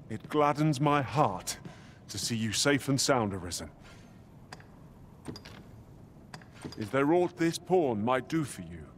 It gladdens my heart to see you safe and sound arisen. Is there aught this pawn might do for you?